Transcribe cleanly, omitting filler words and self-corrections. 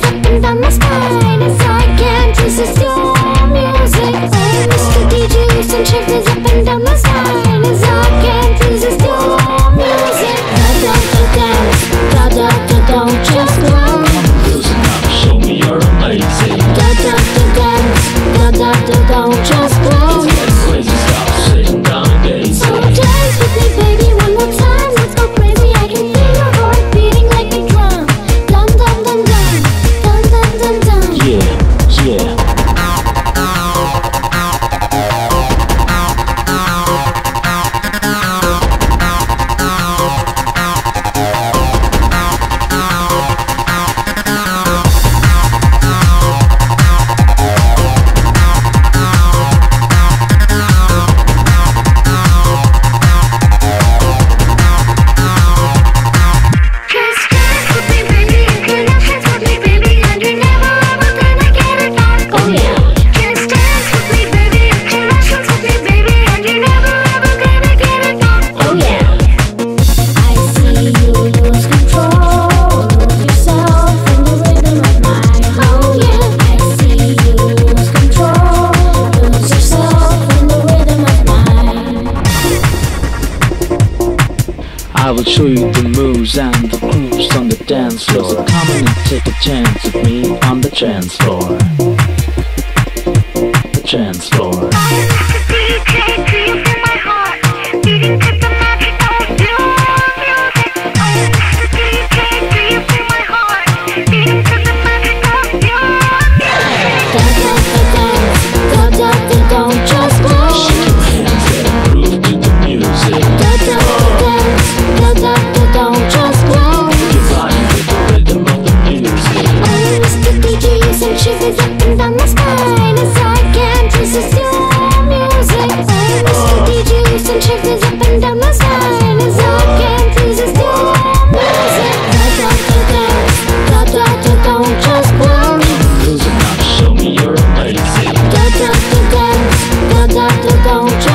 up and down my spine as I can't resist your music. Oh, Mr. DJ, listen, shivers up and down my spine as I can't resist your music. Da da da dance, da da da don't just run. Listen up, show me you're amazing. Da da da dance, da da da don't just run. It's getting crazy, stop sitting down and dance. So dance with me, baby, one more time. Let's go crazy. I can feel your heart beating like a drum. Dum dum dum dum, dum dum dum dum. Yeah, yeah. Just dance with me, baby, and can I dance with me, baby, and you're never ever gonna get enough. Oh yeah. Just dance with me, baby, and can I dance with me, baby, and you're never ever gonna get enough. Oh yeah. I see you lose control, lose yourself in the rhythm of mine. Oh yeah. I see you lose control, lose yourself in the rhythm of mine. I will show you the moves and the grooves on the dance floor. So come on and take a chance with me on the chance floor. The chance floor. Mr. DJ, do you feel my heart beating to the magic of your music? Oh, Mr. DJ, do you feel my heart beating to the magic of your music? Da da da dance, da da da don't just go. Shake your hands and groove to the music. Da da da dance, da da da don't just go. Your body with the rhythm of the music. Oh, Mr. DJ, you send shivers up and down my spine as I can't resist your music. Oh, Mr. DJ, you send shivers up and down my spine as I can't resist your music. Da da da dance, da da da don't just run. Listen up, show me you're amazing. Da da da dance, da da da don't